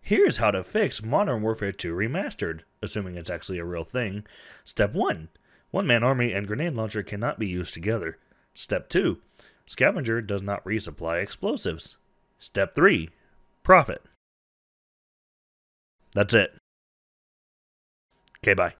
Here's how to fix Modern Warfare 2 Remastered, assuming it's actually a real thing. Step 1. One-man army and grenade launcher cannot be used together. Step 2. Scavenger does not resupply explosives. Step 3. Profit. That's it. Okay, bye.